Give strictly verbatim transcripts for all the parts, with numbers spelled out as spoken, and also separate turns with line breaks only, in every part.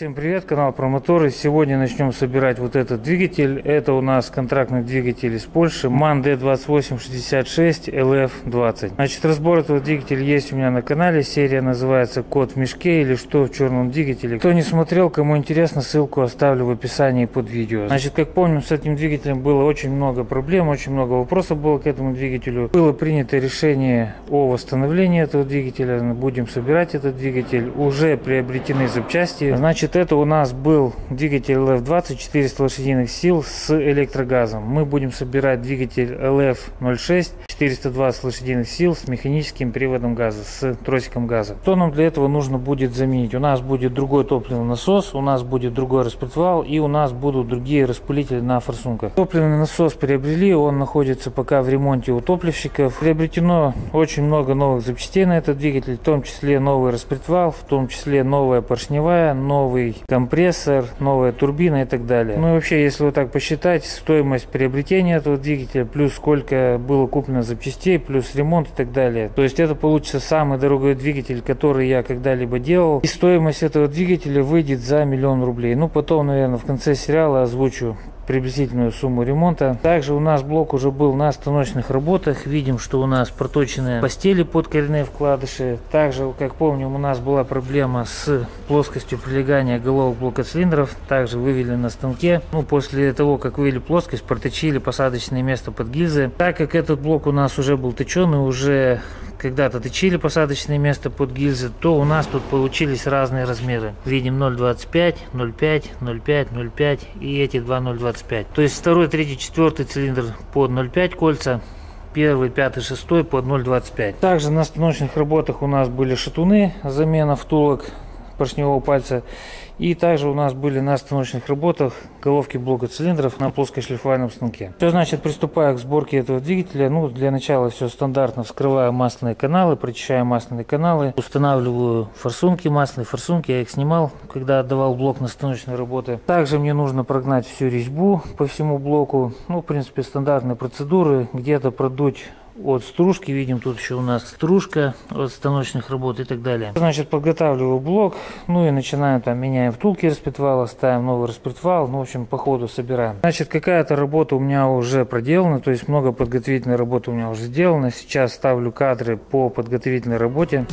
Всем привет, канал про моторы. Сегодня начнем собирать вот этот двигатель. Это у нас контрактный двигатель из Польши ман дэ двадцать восемь шестьдесят шесть эл эф двадцать. Значит, разбор этого двигателя есть у меня на канале. Серия называется «Кот в мешке» или «Что в черном двигателе». Кто не смотрел, кому интересно, ссылку оставлю в описании под видео. Значит, как помним, с этим двигателем было очень много проблем, очень много вопросов было к этому двигателю. Было принято решение о восстановлении этого двигателя. Будем собирать этот двигатель. Уже приобретены запчасти. Значит, это у нас был двигатель эл эф двадцать, четыреста лошадиных сил с электрогазом. Мы будем собирать двигатель эл эф ноль шесть, четыреста двадцать лошадиных сил с механическим приводом газа, с тросиком газа. Что нам для этого нужно будет заменить? У нас будет другой топливный насос, у нас будет другой распредвал и у нас будут другие распылители на форсунках. Топливный насос приобрели, он находится пока в ремонте у топливщиков. Приобретено очень много новых запчастей на этот двигатель, в том числе новый распредвал, в том числе новая поршневая, новый компрессор, новая турбина и так далее. Ну и вообще, если вот так посчитать, стоимость приобретения этого двигателя, плюс сколько было куплено запчастей, плюс ремонт и так далее. То есть это получится самый дорогой двигатель, который я когда-либо делал. И стоимость этого двигателя выйдет за миллион рублей. Ну потом, наверное, в конце сериала озвучу приблизительную сумму ремонта. Также у нас блок уже был на станочных работах. Видим, что у нас проточены постели под коренные вкладыши. Также, как помним, у нас была проблема с плоскостью прилегания головок блока цилиндров. Также вывели на станке. Ну, после того, как вывели плоскость, проточили посадочное место под гильзы. Так как этот блок у нас уже был точеный, уже когда-то точили посадочное место под гильзы, то у нас тут получились разные размеры. Видим ноль двадцать пять, ноль пять, ноль пять, ноль пять и эти два ноль двадцать пять. То есть второй, третий, четвертый цилиндр под ноль пять кольца, первый, пятый, шестой под ноль двадцать пять. Также на станочных работах у нас были шатуны, замена втулок поршневого пальца. И также у нас были на станочных работах головки блока цилиндров на плоскошлифовальном станке. Что значит, приступаю к сборке этого двигателя? Ну, для начала все стандартно. Вскрываю масляные каналы, прочищаю масляные каналы, устанавливаю форсунки, масляные форсунки. Я их снимал, когда отдавал блок на станочные работы. Также мне нужно прогнать всю резьбу по всему блоку. Ну, в принципе, стандартные процедуры. Где-то продуть от стружки, видим, тут еще у нас стружка от станочных работ и так далее. Значит, подготавливаю блок, ну и начинаем там, меняем втулки распредвала, ставим новый распредвал, ну, в общем, по ходу собираем. Значит, какая-то работа у меня уже проделана, то есть много подготовительной работы у меня уже сделано. Сейчас ставлю кадры по подготовительной работе.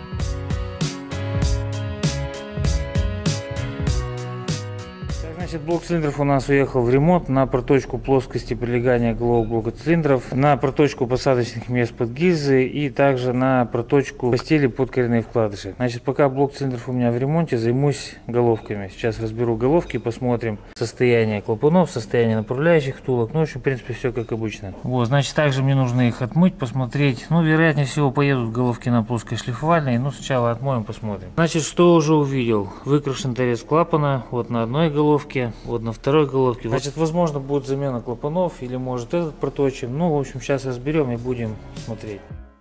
Значит, блок цилиндров у нас уехал в ремонт на проточку плоскости прилегания головок блока цилиндров, на проточку посадочных мест под гильзы и также на проточку постели под коренные вкладыши. Значит, пока блок цилиндров у меня в ремонте, займусь головками. Сейчас разберу головки, посмотрим состояние клапанов, состояние направляющих втулок. Ну, в общем, в принципе, все как обычно. Вот, значит, также мне нужно их отмыть, посмотреть. Ну, вероятнее всего, поедут головки на плоскошлифовальные. Но сначала отмоем, посмотрим. Значит, что уже увидел? Выкрашен торец клапана вот на одной головке. Вот на второй головке. Значит, возможно, будет замена клапанов или может этот проточен. Ну, в общем, сейчас разберем и будем смотреть.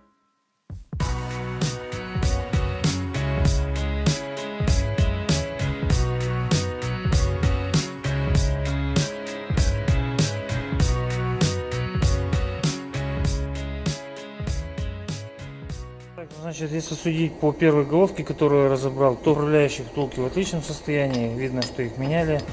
Значит, если судить по первой головке, которую я разобрал, то управляющие втулки в отличном состоянии. Видно, что их меняли.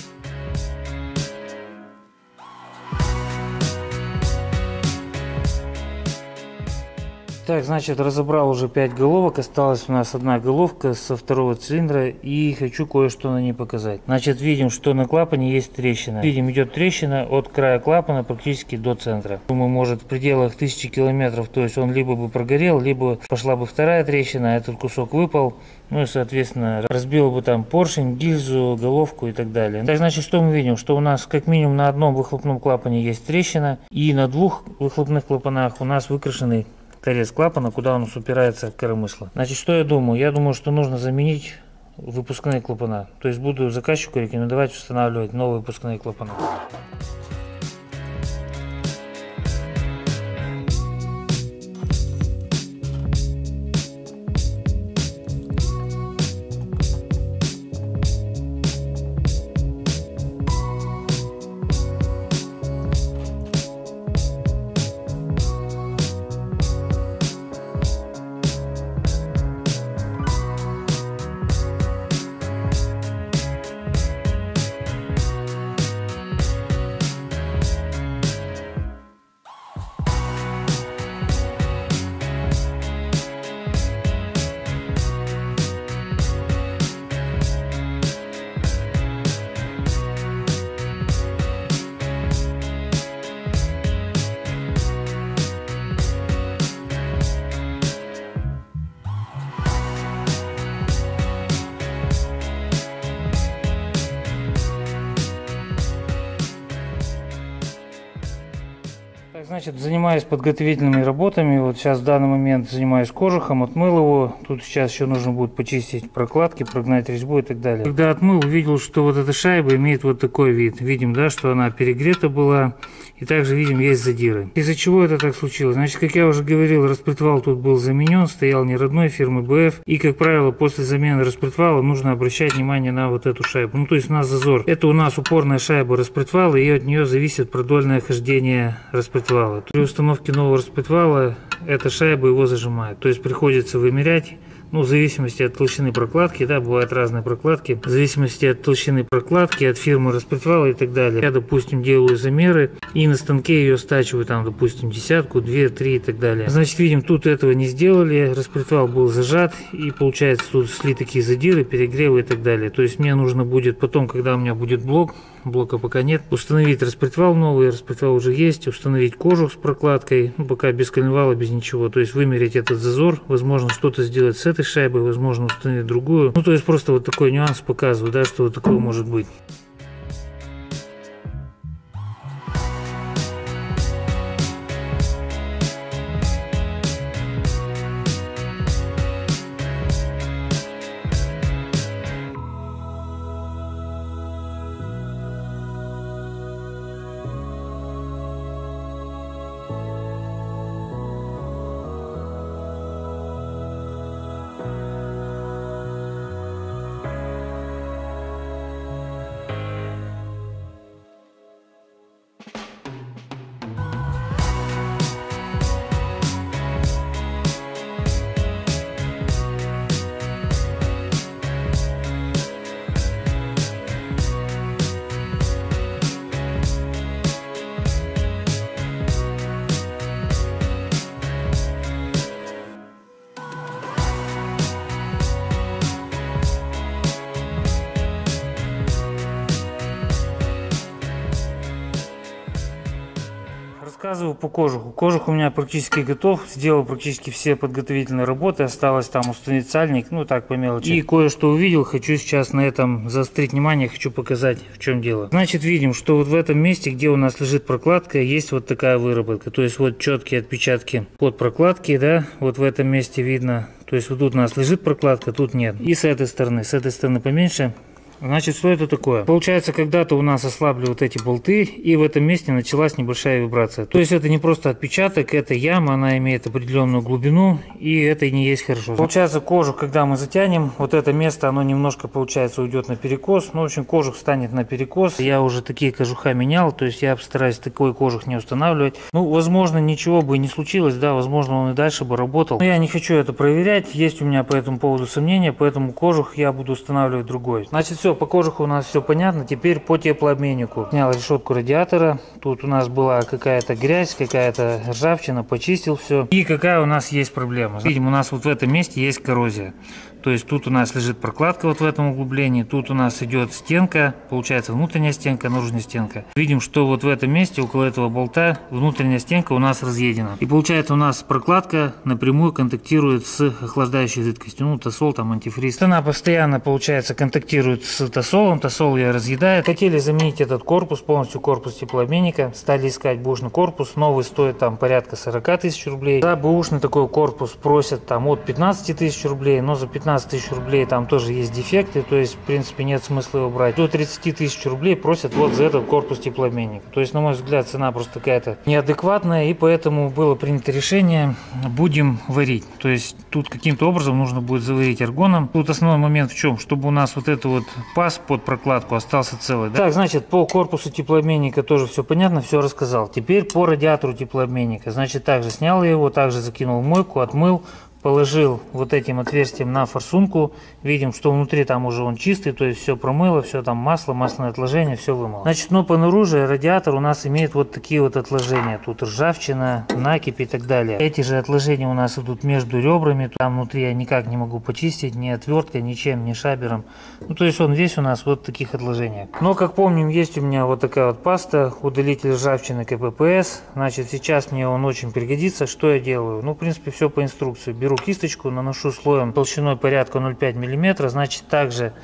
Так, значит, разобрал уже пять головок, осталась у нас одна головка со второго цилиндра и хочу кое-что на ней показать. Значит, видим, что на клапане есть трещина. Видим, идет трещина от края клапана практически до центра. Думаю, может, в пределах тысячи километров, то есть он либо бы прогорел, либо пошла бы вторая трещина, этот кусок выпал, ну и, соответственно, разбил бы там поршень, гильзу, головку и так далее. Так, значит, что мы видим? Что у нас как минимум на одном выхлопном клапане есть трещина и на двух выхлопных клапанах у нас выкрашенный торец клапана, куда у нас упирается коромысло. Значит, что я думаю? Я думаю, что нужно заменить выпускные клапана. То есть буду заказчику рекомендовать устанавливать новые выпускные клапана. Значит, занимаюсь подготовительными работами. Вот сейчас в данный момент занимаюсь кожухом, отмыл его. Тут сейчас еще нужно будет почистить прокладки, прогнать резьбу и так далее. Когда отмыл, увидел, что вот эта шайба имеет вот такой вид. Видим, да, что она перегрета была. И также видим, есть задиры. Из-за чего это так случилось? Значит, как я уже говорил, распредвал тут был заменен, стоял не родной фирмы бэ эф. И, как правило, после замены распредвала нужно обращать внимание на вот эту шайбу. Ну, то есть у нас зазор. Это у нас упорная шайба распредвала, и от нее зависит продольное хождение распредвала. При установке нового распредвала эта шайба его зажимает. То есть приходится вымерять. Ну, в зависимости от толщины прокладки, да, бывают разные прокладки. В зависимости от толщины прокладки, от фирмы распредвала и так далее. Я, допустим, делаю замеры и на станке ее стачиваю, там, допустим, десятку, две, три и так далее. Значит, видим, тут этого не сделали. Распредвал был зажат и, получается, тут шли такие задиры, перегревы и так далее. То есть мне нужно будет потом, когда у меня будет блок, блока пока нет, установить распредвал новый, распредвал уже есть, установить кожух с прокладкой, ну, пока без коленвала, без ничего. То есть вымерить этот зазор, возможно, что-то сделать с этой шайбой, возможно, установить другую. Ну, то есть просто вот такой нюанс показываю, да, что вот такое может быть. Рассказываю по кожуху. Кожух у меня практически готов. Сделал практически все подготовительные работы. Осталось там установить сальник, ну так по мелочи. И кое-что увидел. Хочу сейчас на этом заострить внимание. Хочу показать, в чем дело. Значит, видим, что вот в этом месте, где у нас лежит прокладка, есть вот такая выработка. То есть вот четкие отпечатки под прокладки, да. Вот в этом месте видно. То есть вот тут у нас лежит прокладка, тут нет. И с этой стороны. С этой стороны поменьше. Значит, что это такое? Получается, когда-то у нас ослабли вот эти болты, и в этом месте началась небольшая вибрация. То есть это не просто отпечаток, это яма, она имеет определенную глубину, и это не есть хорошо. Получается, кожух, когда мы затянем, вот это место, оно немножко, получается, уйдет на перекос. Ну, в общем, кожух станет на перекос. Я уже такие кожуха менял, то есть я постараюсь такой кожух не устанавливать. Ну, возможно, ничего бы не случилось, да, возможно, он и дальше бы работал. Но я не хочу это проверять, есть у меня по этому поводу сомнения, поэтому кожух я буду устанавливать другой. Значит, все. Все, по кожуху у нас все понятно. Теперь по теплообменнику. Снял решетку радиатора. Тут у нас была какая-то грязь, какая-то ржавчина. Почистил все. И какая у нас есть проблема. Видим, у нас вот в этом месте есть коррозия. То есть тут у нас лежит прокладка вот в этом углублении. Тут у нас идет стенка. Получается внутренняя стенка, наружная стенка. Видим, что вот в этом месте, около этого болта, внутренняя стенка у нас разъедена. И получается у нас прокладка напрямую контактирует с охлаждающей жидкостью. Ну, тосол, там антифриз. Она постоянно, получается, контактирует с тосолом. Тосол ее разъедает. Хотели заменить этот корпус, полностью корпус теплообменника. Стали искать бэушный корпус. Новый стоит там порядка сорока тысяч рублей. За бэушный такой корпус просят там от пятнадцати тысяч рублей. Но за пятнадцать тысяч рублей там тоже есть дефекты. То есть, в принципе, нет смысла его брать. До тридцати тысяч рублей просят вот за этот корпус теплообменника. То есть, на мой взгляд, цена просто какая-то неадекватная. И поэтому было принято решение, будем варить. То есть, тут каким-то образом нужно будет заварить аргоном. Тут основной момент в чем? Чтобы у нас вот это вот паз под прокладку остался целый. Да? Так, значит, по корпусу теплообменника тоже все понятно, все рассказал. Теперь по радиатору теплообменника. Значит, также снял я его, также закинул в мойку, отмыл. Положил вот этим отверстием на форсунку. Видим, что внутри там уже он чистый, то есть все промыло, все там масло, масляное отложение, все вымыло. Значит, но по наружу радиатор у нас имеет вот такие вот отложения. Тут ржавчина, накипь и так далее. Эти же отложения у нас идут между ребрами. Там внутри я никак не могу почистить ни отверткой, ничем, ни шабером. Ну, то есть он весь у нас вот в таких отложениях. Но, как помним, есть у меня вот такая вот паста, удалитель ржавчины ка пэ пэ эс. Значит, сейчас мне он очень пригодится. Что я делаю? Ну, в принципе, все по инструкции. Беру кисточку, наношу слоем толщиной порядка ноль целых пять десятых миллиметра. Значит, также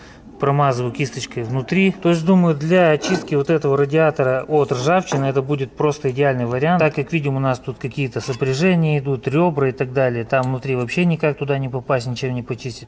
промазываю кисточкой внутри. То есть думаю, для очистки вот этого радиатора от ржавчины это будет просто идеальный вариант. Так как видим, у нас тут какие-то сопряжения идут, ребра и так далее. Там внутри вообще никак туда не попасть, ничем не почистить.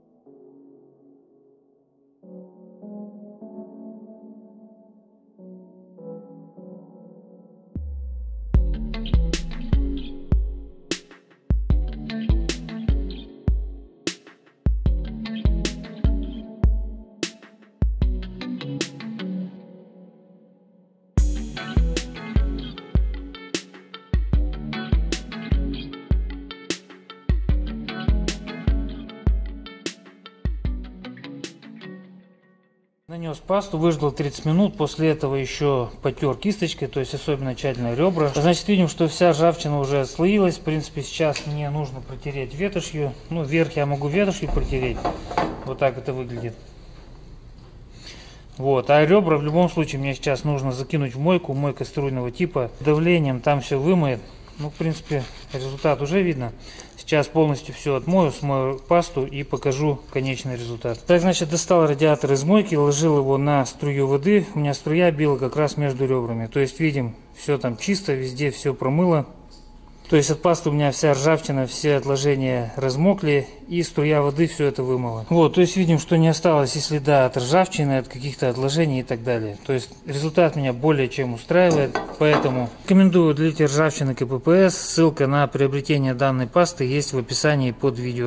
Нанес пасту, выждал тридцать минут, после этого еще потер кисточкой, то есть особенно тщательно ребра. Значит, видим, что вся ржавчина уже отслоилась. В принципе, сейчас мне нужно протереть ветошью. Ну, верх я могу ветошью протереть. Вот так это выглядит. Вот, а ребра в любом случае мне сейчас нужно закинуть в мойку, мойка струйного типа. Давлением там все вымоет. Ну, в принципе, результат уже видно. Сейчас полностью все отмою, смою пасту и покажу конечный результат. Так, значит, достал радиатор из мойки, ложил его на струю воды. У меня струя била как раз между ребрами. То есть, видим, все там чисто, везде все промыло. То есть от пасты у меня вся ржавчина, все отложения размокли, и струя воды все это вымыла. Вот, то есть видим, что не осталось и следа от ржавчины, от каких-то отложений и так далее. То есть результат меня более чем устраивает, поэтому рекомендую удалить ржавчины КППС. Ссылка на приобретение данной пасты есть в описании под видео.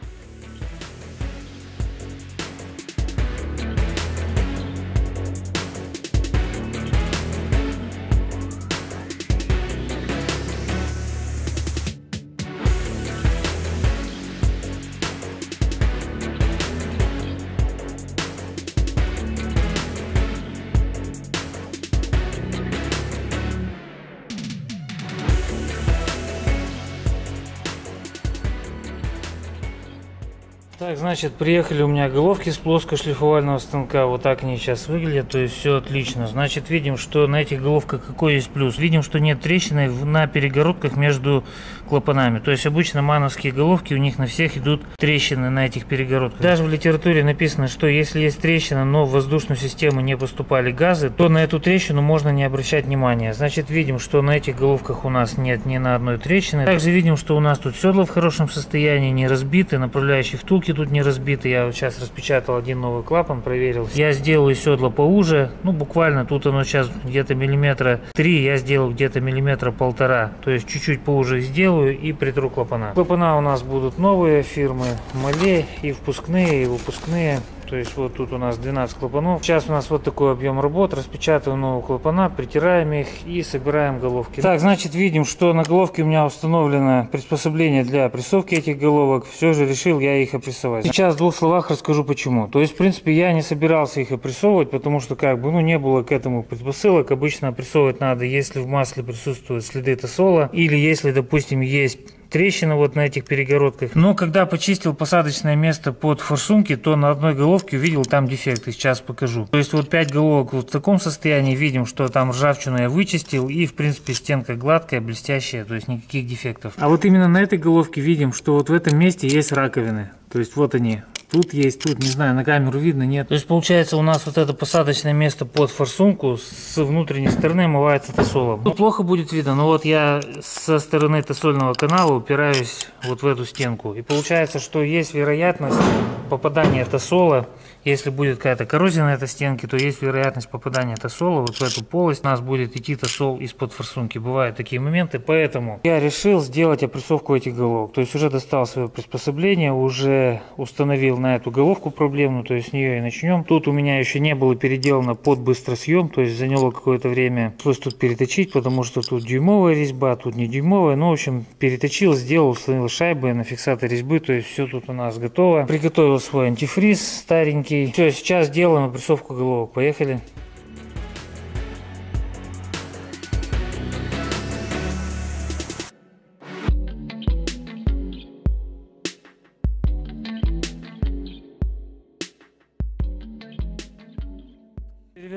Так, значит, приехали у меня головки с плоскошлифовального станка. Вот так они сейчас выглядят, то есть все отлично. Значит, видим, что на этих головках какой есть плюс. Видим, что нет трещины на перегородках между клапанами. То есть обычно мановские головки, у них на всех идут трещины на этих перегородках. Даже в литературе написано, что если есть трещина, но в воздушную систему не поступали газы, то на эту трещину можно не обращать внимания. Значит, видим, что на этих головках у нас нет ни на одной трещины. Также видим, что у нас тут седла в хорошем состоянии, не разбиты, направляющие втулки тут не разбиты. Я вот сейчас распечатал один новый клапан, проверил. Я сделаю седло поуже, ну буквально тут оно сейчас где-то миллиметра три, я сделал где-то миллиметра полтора, то есть чуть-чуть поуже сделаю и притру клапана. Клапана у нас будут новые фирмы Мале, и впускные, и выпускные. То есть вот тут у нас двенадцать клапанов. Сейчас у нас вот такой объем работ. Распечатываем новые клапана, притираем их и собираем головки. Так, значит, видим, что на головке у меня установлено приспособление для прессовки этих головок. Все же решил я их опрессовать. Сейчас в двух словах расскажу почему. То есть, в принципе, я не собирался их опрессовывать, потому что как бы, ну, не было к этому предпосылок. Обычно опрессовывать надо, если в масле присутствуют следы тосола, или если, допустим, есть трещина вот на этих перегородках. Но когда почистил посадочное место под форсунки, то на одной головке увидел там дефекты. Сейчас покажу. То есть вот пять головок вот в таком состоянии. Видим, что там ржавчину я вычистил, и в принципе стенка гладкая, блестящая, то есть никаких дефектов. А вот именно на этой головке видим, что вот в этом месте есть раковины. То есть вот они. Тут есть, тут, не знаю, на камеру видно, нет. То есть получается у нас вот это посадочное место под форсунку с внутренней стороны омывается тосолом. Тут плохо будет видно, но вот я со стороны тосольного канала упираюсь вот в эту стенку. И получается, что есть вероятность попадания тосола. Если будет какая-то коррозия на этой стенке, то есть вероятность попадания тосола вот в эту полость. У нас будет идти тосол из-под форсунки. Бывают такие моменты, поэтому я решил сделать опрессовку этих головок. То есть уже достал свое приспособление, уже установил на эту головку проблемную, то есть с нее и начнем. Тут у меня еще не было переделано под быстросъем, то есть заняло какое-то время. Пришлось тут переточить, потому что тут дюймовая резьба, тут не дюймовая. Ну, в общем, переточил, сделал, установил шайбы на фиксатор резьбы, то есть все тут у нас готово. Приготовил свой антифриз старенький. Все, сейчас делаем опрессовку головок. Поехали.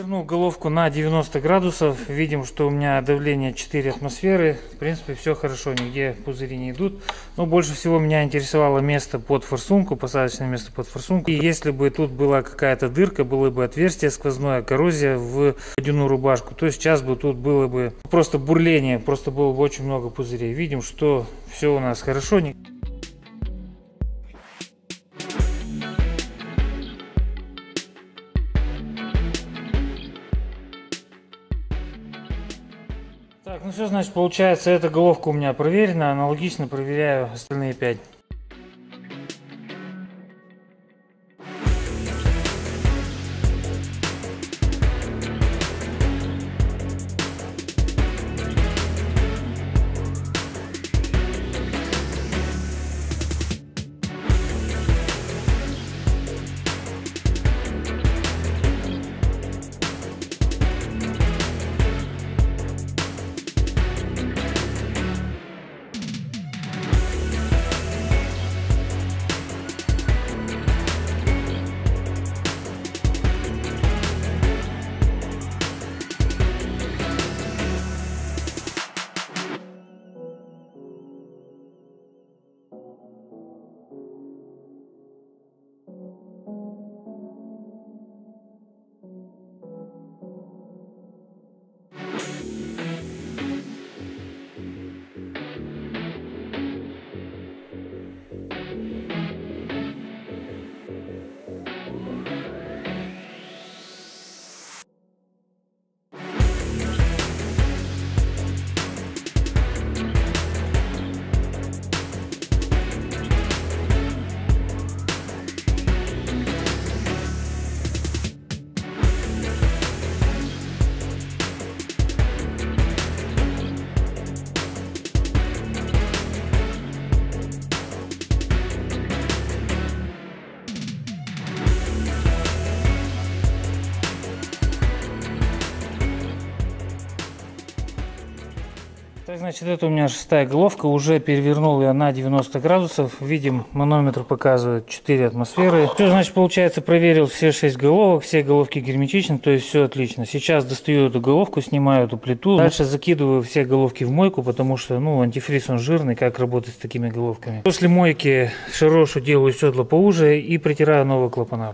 Перевернул головку на девяносто градусов. Видим, что у меня давление четыре атмосферы. В принципе, все хорошо, нигде пузыри не идут. Но больше всего меня интересовало место под форсунку, посадочное место под форсунку. И если бы тут была какая-то дырка, было бы отверстие сквозное, коррозия в водяную рубашку, то сейчас бы тут было бы просто бурление, просто было бы очень много пузырей. Видим, что все у нас хорошо. Так, ну все, значит, получается, эта головка у меня проверена, аналогично проверяю остальные пять. Так, значит, это у меня шестая головка, уже перевернул я на девяносто градусов. Видим, манометр показывает четыре атмосферы. Все, значит, получается, проверил все шесть головок, все головки герметичны, то есть все отлично. Сейчас достаю эту головку, снимаю эту плиту. Дальше закидываю все головки в мойку, потому что, ну, антифриз он жирный, как работать с такими головками. После мойки шарошу делаю седла поуже и протираю новые клапана.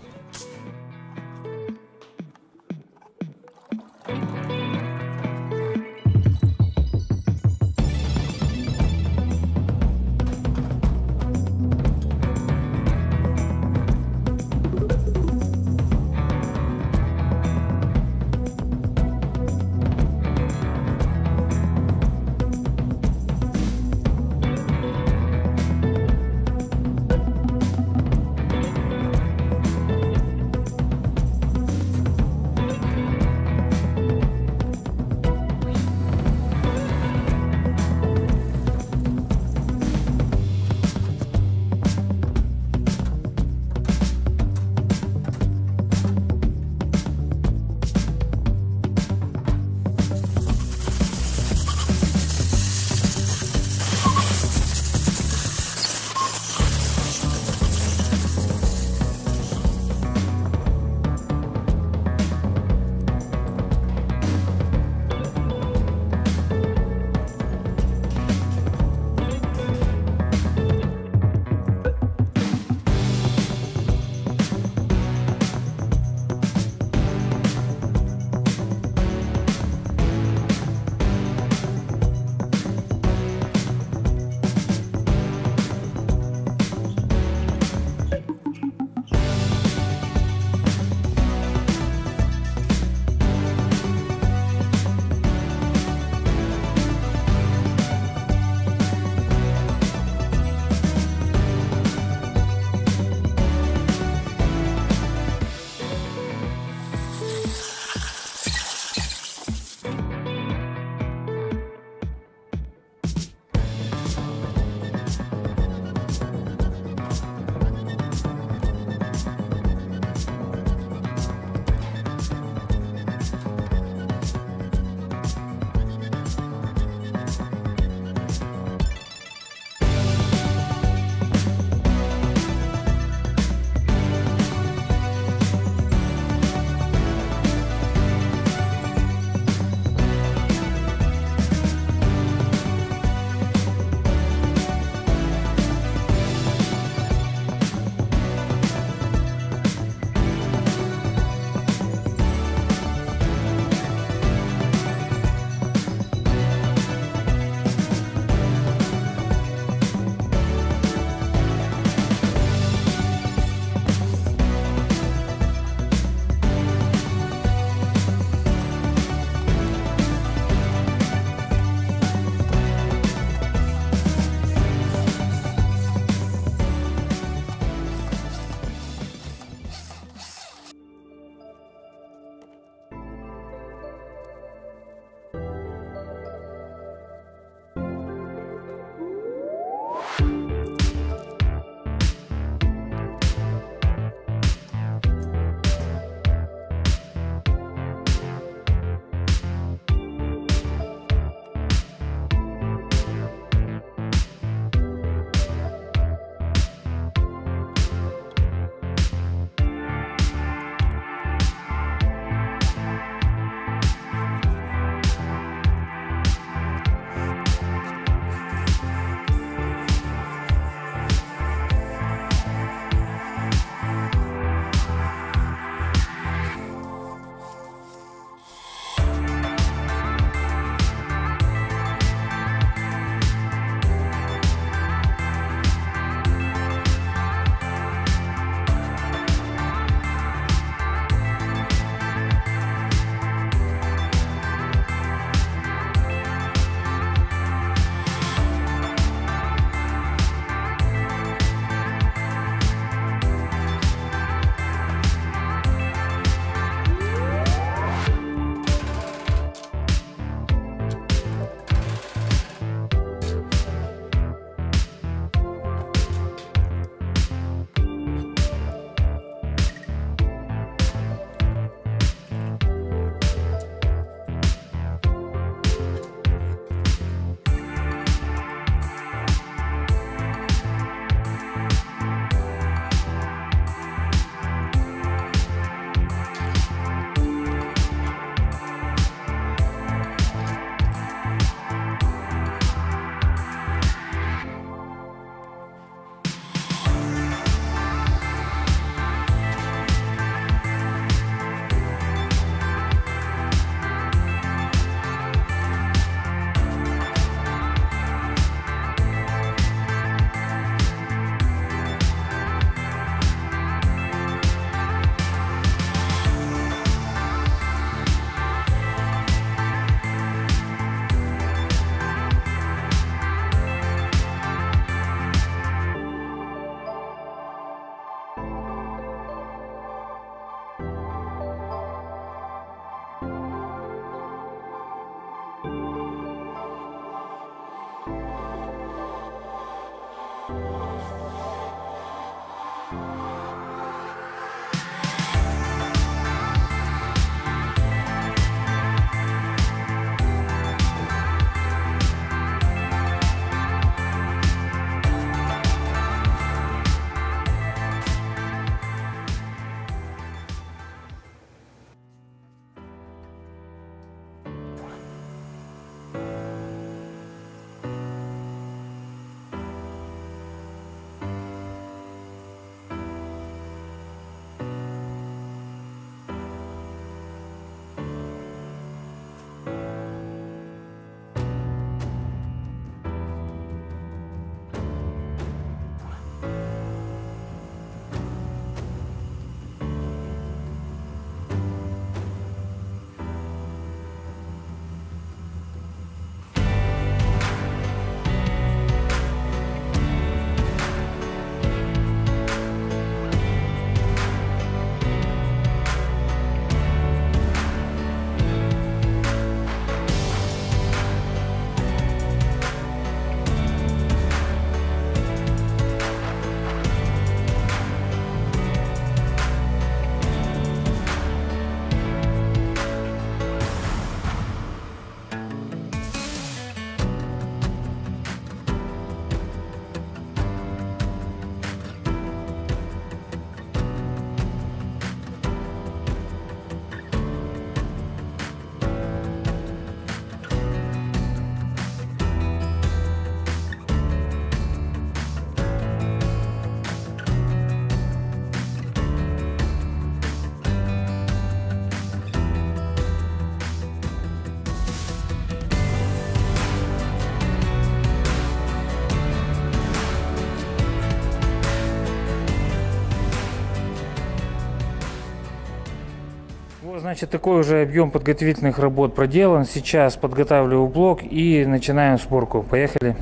Значит, такой уже объем подготовительных работ проделан. Сейчас подготавливаю блок и начинаем сборку. Поехали.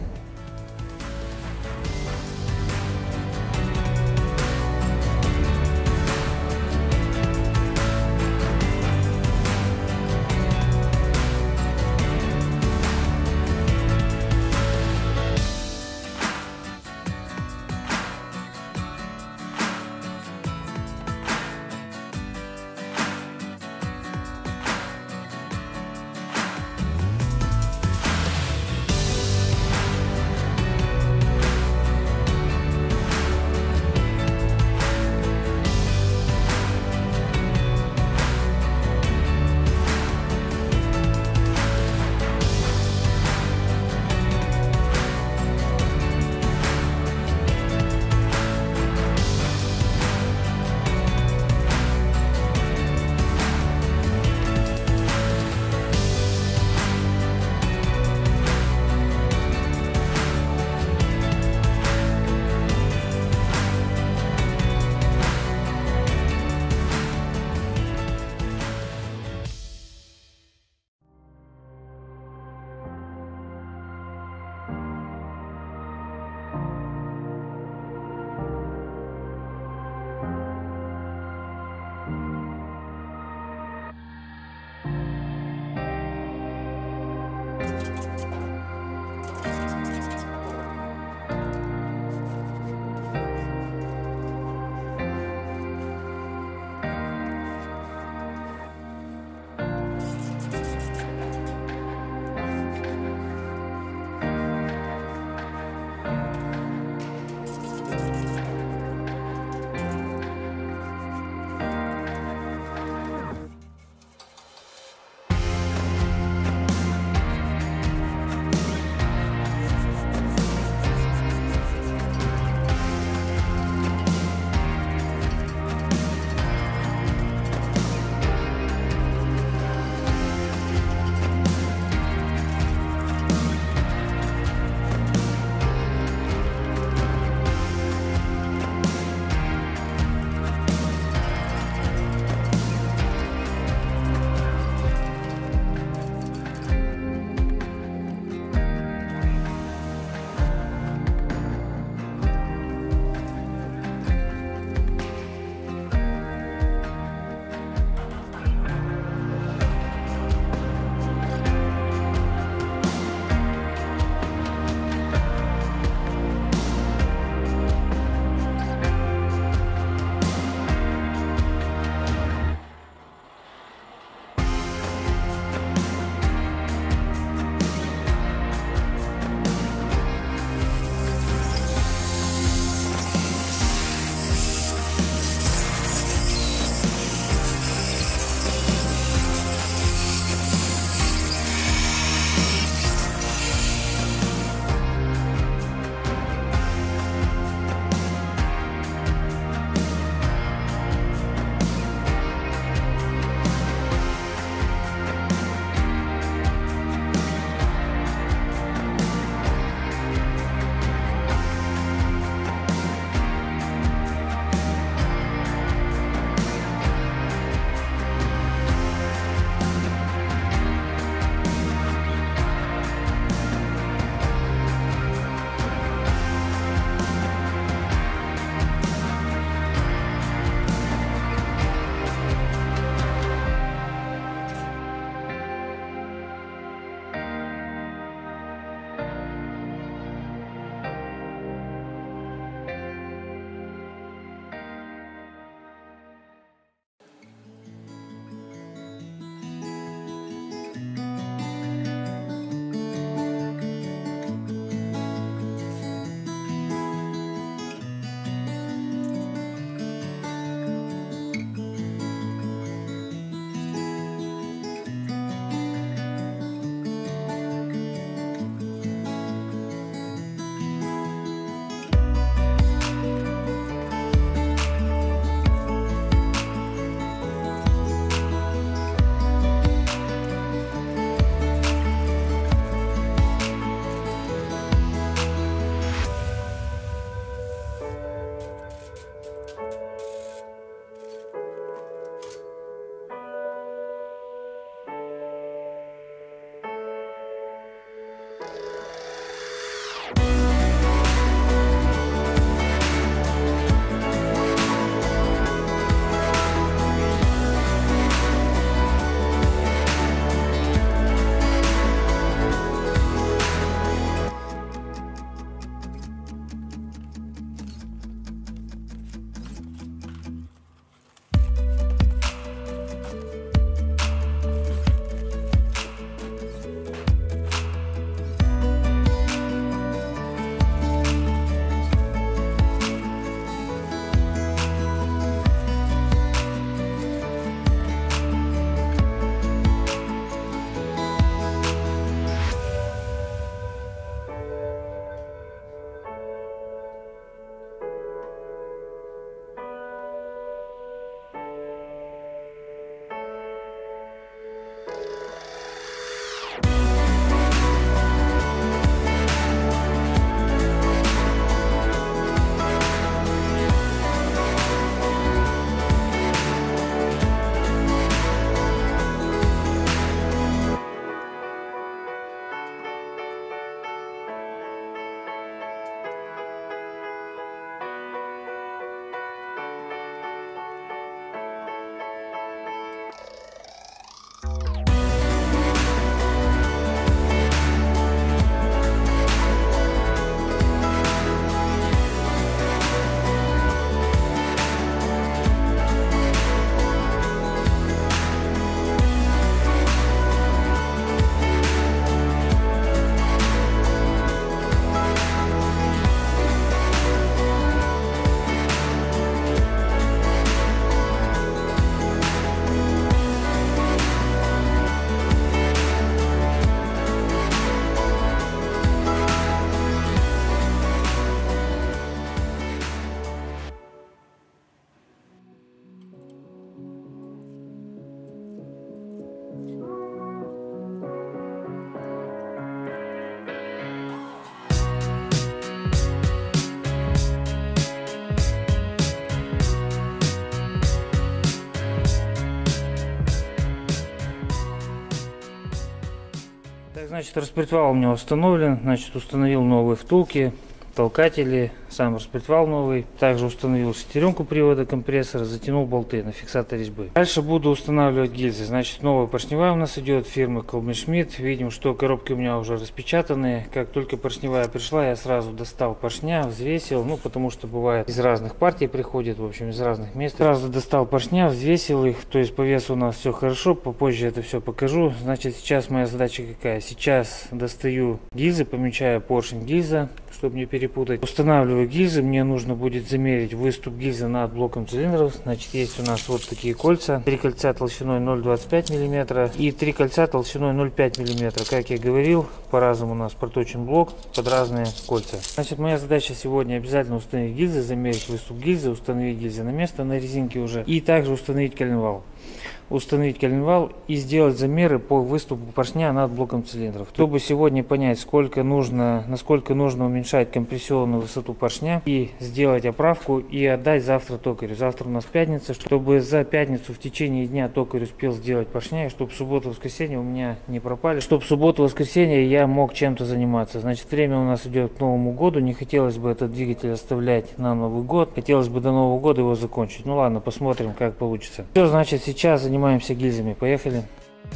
Значит, распредвал у меня установлен. Значит, установил новые втулки, толкатели, сам распредвал новый. Также установил шестеренку привода компрессора, затянул болты на фиксатор резьбы. Дальше буду устанавливать гильзы. Значит, новая поршневая у нас идет фирмы Колбин-Шмидт. Видим, что коробки у меня уже распечатаны. Как только поршневая пришла, я сразу достал поршня, взвесил. Ну, потому что бывает из разных партий приходит, в общем, из разных мест. Сразу достал поршня, взвесил их. То есть по весу у нас все хорошо. Попозже это все покажу. Значит, сейчас моя задача какая? Сейчас достаю гильзы, помечаю поршень гильза, чтобы не перепутать. Устанавливаю гильзы. Мне нужно будет замерить выступ гильзы над блоком цилиндров. Значит, есть у нас вот такие кольца. Три кольца толщиной ноль целых двадцать пять миллиметров и три кольца толщиной ноль целых пять миллиметров. Как я говорил, по-разному у нас проточен блок под разные кольца. Значит, моя задача сегодня обязательно установить гильзы, замерить выступ гильзы, установить гильзы на место на резинке уже. И также установить коленвал. Установить коленвал и сделать замеры по выступу поршня над блоком цилиндров, чтобы сегодня понять, сколько нужно, насколько нужно уменьшать компрессионную высоту поршня, и сделать оправку и отдать завтра токарю. Завтра у нас пятница, чтобы за пятницу в течение дня токарь успел сделать поршня, и чтобы суббота-воскресенье у меня не пропали, чтобы в субботу-воскресенье я мог чем-то заниматься. Значит, время у нас идет к Новому году, не хотелось бы этот двигатель оставлять на Новый год, хотелось бы до Нового года его закончить. Ну ладно, посмотрим, как получится. Все, значит, сейчас занимаемся гильзами. Поехали.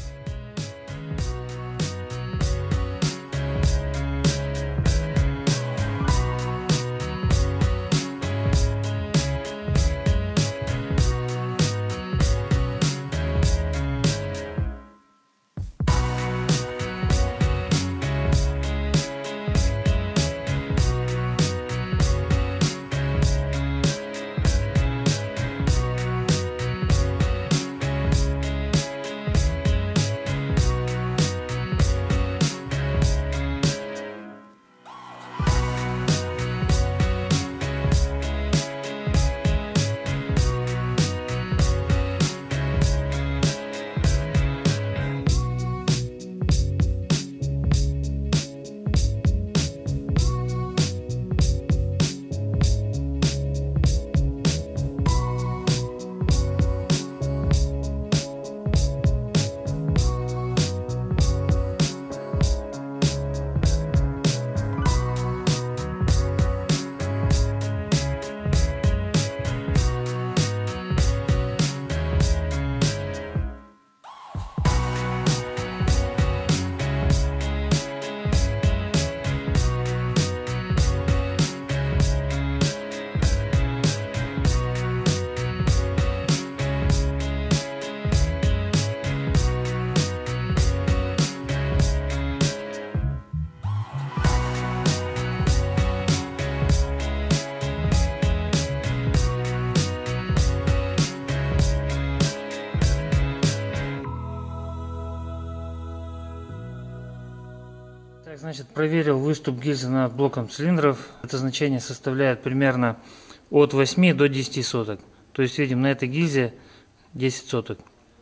Так, значит, проверил выступ гильзы над блоком цилиндров. Это значение составляет примерно от восьми до десяти соток. То есть видим, на этой гильзе десять соток.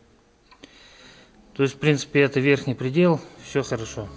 То есть, в принципе, это верхний предел, все хорошо.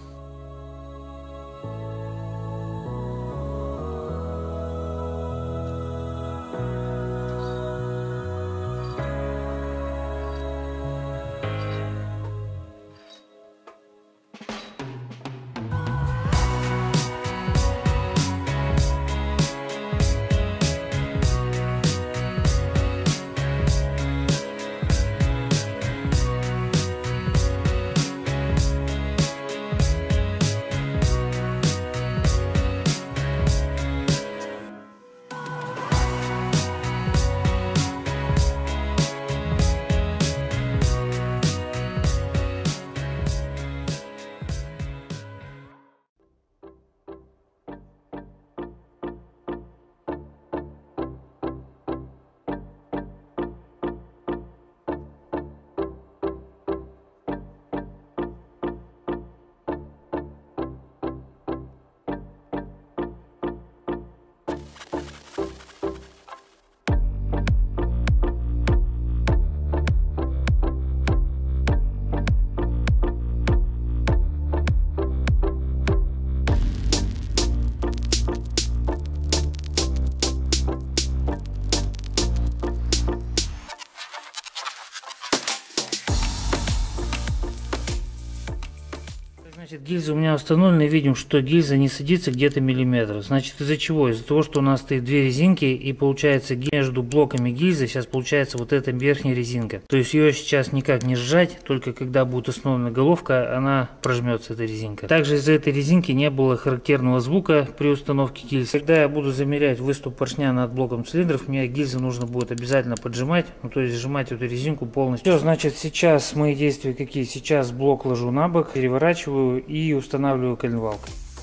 Гильза у меня установлена, видим, что гильза не садится где-то миллиметр. Значит, из-за чего? Из-за того, что у нас стоит две резинки, и получается между блоками гильзы сейчас получается вот эта верхняя резинка. То есть ее сейчас никак не сжать, только когда будет установлена головка, она прожмется, эта резинка. Также из-за этой резинки не было характерного звука при установке гильз. Когда я буду замерять выступ поршня над блоком цилиндров, мне гильзы нужно будет обязательно поджимать, ну то есть сжимать эту резинку полностью. Все, значит, сейчас мои действия какие? Сейчас блок ложу на бок, переворачиваю и устанавливаю коленвал.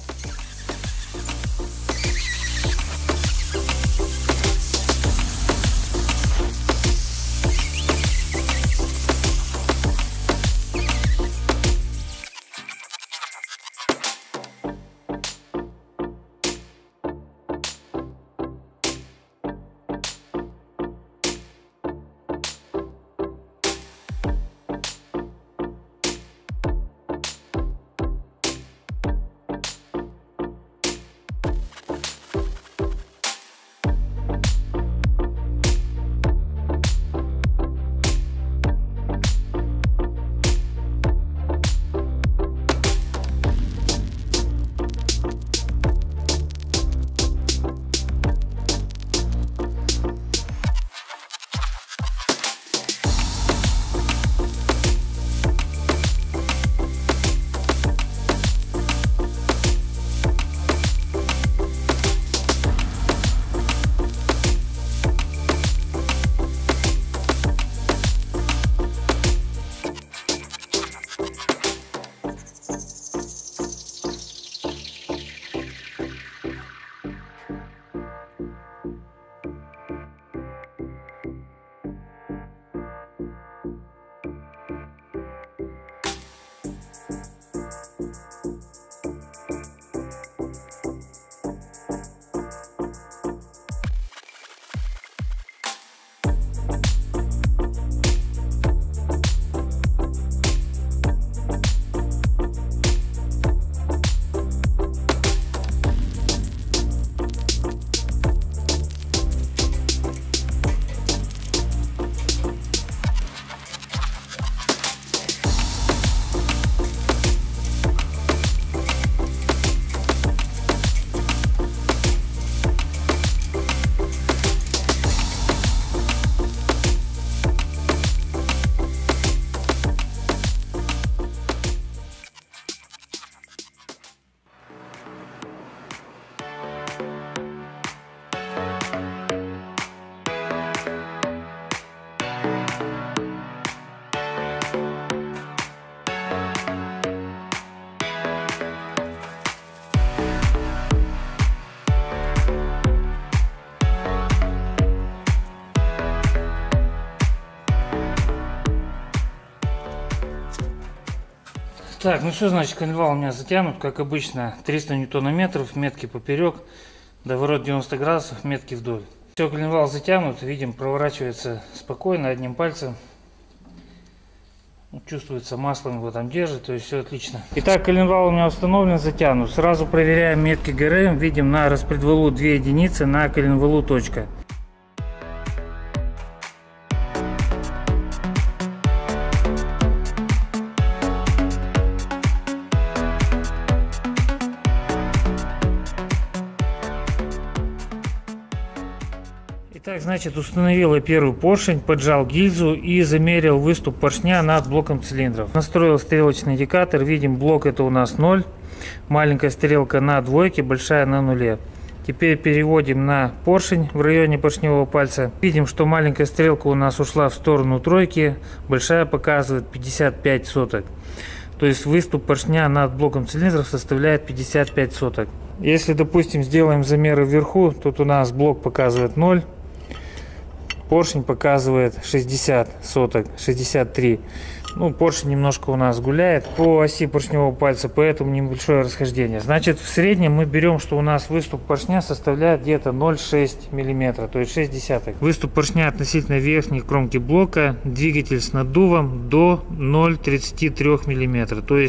Так, ну все, значит, коленвал у меня затянут, как обычно, триста ньютонометров, метки поперек, доворот девяносто градусов, метки вдоль. Все, коленвал затянут, видим, проворачивается спокойно, одним пальцем. Чувствуется, маслом его там держит, то есть все отлично. Итак, коленвал у меня установлен, затянут. Сразу проверяем метки ГРМ, видим на распредвалу две единицы, на коленвалу точка. Итак, значит, установил я первый поршень, поджал гильзу и замерил выступ поршня над блоком цилиндров. Настроил стрелочный индикатор, видим, блок это у нас ноль, маленькая стрелка на двойке, большая на нуле. Теперь переводим на поршень в районе поршневого пальца. Видим, что маленькая стрелка у нас ушла в сторону тройки, большая показывает пятьдесят пять соток. То есть выступ поршня над блоком цилиндров составляет пятьдесят пять соток. Если, допустим, сделаем замеры вверху, тут у нас блок показывает ноль. Поршень показывает шестьдесят соток, шестьдесят три. Ну, поршень немножко у нас гуляет по оси поршневого пальца, поэтому небольшое расхождение. Значит, в среднем мы берем, что у нас выступ поршня составляет где-то ноль целых шесть десятых миллиметра, то есть шесть десятых. Выступ поршня относительно верхней кромки блока, двигатель с наддувом до ноль целых тридцать три миллиметра, то есть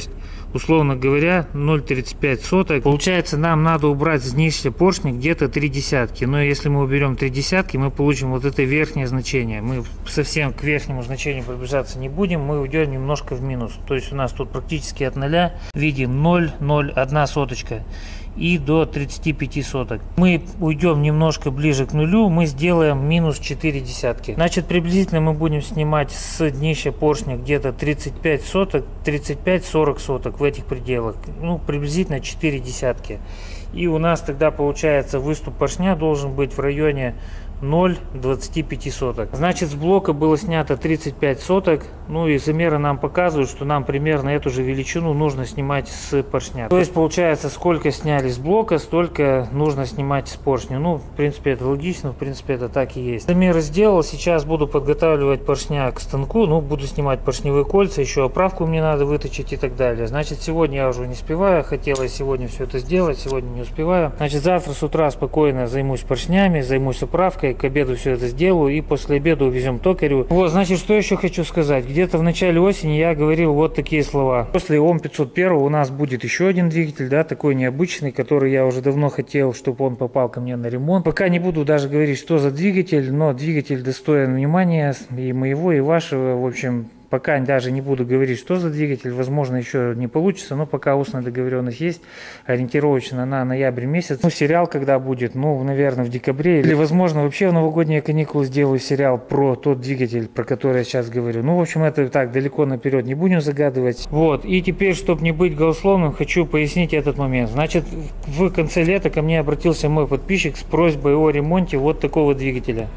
условно говоря, ноль целых тридцать пять сотых. Получается, нам надо убрать с днища поршня где-то три десятки. Но если мы уберем три десятки, мы получим вот это верхнее значение. Мы совсем к верхнему значению приближаться не будем, мы уйдем немножко в минус. То есть у нас тут практически от нуля видим ноль целых ноль одна соточка и до тридцати пяти соток. Мы уйдем немножко ближе к нулю, мы сделаем минус четыре десятки. Значит, приблизительно мы будем снимать с днища поршня где-то тридцать пять соток, тридцать пять сорок соток в этих пределах. Ну, приблизительно четыре десятки. И у нас тогда получается выступ поршня должен быть в районе ноль целых двадцати пяти соток. Значит, с блока было снято тридцать пять соток. Ну и замеры нам показывают, что нам примерно эту же величину нужно снимать с поршня. То есть получается, сколько сняли с блока, столько нужно снимать с поршня. Ну, в принципе, это логично, в принципе, это так и есть. Замеры сделал, сейчас буду подготавливать поршня к станку. Ну, буду снимать поршневые кольца, еще оправку мне надо выточить и так далее. Значит, сегодня я уже не успеваю. Хотела сегодня все это сделать, сегодня не успеваю. Значит, завтра с утра спокойно займусь поршнями, займусь оправкой. К обеду все это сделаю и после обеда увезем токарю. Вот, значит, что еще хочу сказать. Где-то в начале осени я говорил вот такие слова. После ОМ пятьсот один у нас будет еще один двигатель, да, такой необычный, который я уже давно хотел, чтобы он попал ко мне на ремонт. Пока не буду даже говорить, что за двигатель, но двигатель достоин внимания и моего, и вашего. В общем, пока даже не буду говорить, что за двигатель, возможно, еще не получится, но пока устная договоренность есть, ориентировочно на ноябрь месяц. Ну, сериал когда будет? Ну, наверное, в декабре. Или, возможно, вообще в новогодние каникулы сделаю сериал про тот двигатель, про который я сейчас говорю. Ну, в общем, это так, далеко наперед не будем загадывать. Вот, и теперь, чтобы не быть голословным, хочу пояснить этот момент. Значит, в конце лета ко мне обратился мой подписчик с просьбой о ремонте вот такого двигателя.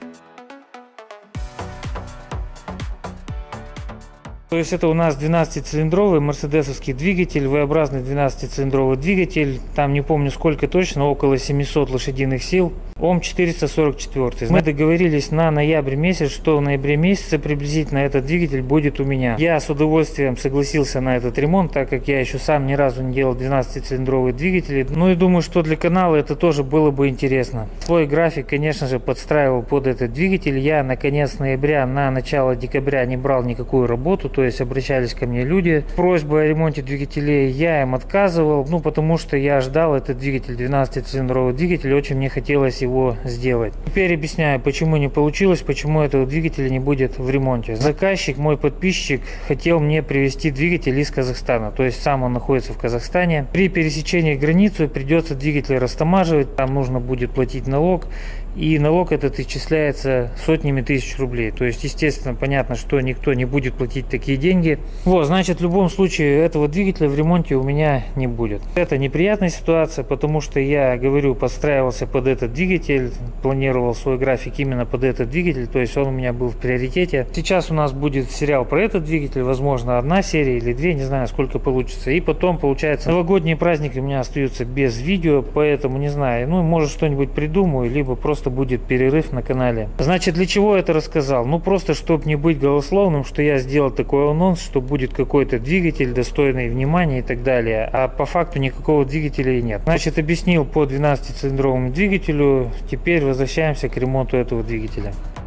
То есть это у нас двенадцатицилиндровый мерседесовский двигатель, V-образный двенадцатицилиндровый двигатель, там не помню сколько точно, около семисот лошадиных сил, ОМ четыреста сорок четыре. Мы договорились на ноябрь месяц, что в ноябре месяце приблизительно этот двигатель будет у меня. Я с удовольствием согласился на этот ремонт, так как я еще сам ни разу не делал двенадцатицилиндровые двигатели. Ну и думаю, что для канала это тоже было бы интересно. Свой график, конечно же, подстраивал под этот двигатель. Я на конец ноября, на начало декабря не брал никакую работу. То есть обращались ко мне люди с просьбой о ремонте двигателей, я им отказывал, ну потому что я ждал этот двигатель, двенадцатицилиндровый двигатель, очень мне хотелось его сделать. Теперь объясняю, почему не получилось, почему этого двигателя не будет в ремонте. Заказчик, мой подписчик, хотел мне привезти двигатель из Казахстана, то есть сам он находится в Казахстане. При пересечении границы придется двигатель растамаживать, там нужно будет платить налог. И налог этот исчисляется сотнями тысяч рублей. То есть, естественно, понятно, что никто не будет платить такие деньги. Вот, значит, в любом случае этого двигателя в ремонте у меня не будет. Это неприятная ситуация, потому что я, говорю, подстраивался под этот двигатель, планировал свой график именно под этот двигатель, то есть он у меня был в приоритете. Сейчас у нас будет сериал про этот двигатель, возможно, одна серия или две, не знаю, сколько получится. И потом, получается, новогодние праздники у меня остаются без видео, поэтому не знаю, ну, может, что-нибудь придумаю, либо просто будет перерыв на канале. Значит, для чего я это рассказал? Ну, просто, чтобы не быть голословным, что я сделал такой анонс, что будет какой-то двигатель, достойный внимания и так далее. А по факту никакого двигателя и нет. Значит, объяснил по двенадцатицилиндровому двигателю. Теперь возвращаемся к ремонту этого двигателя.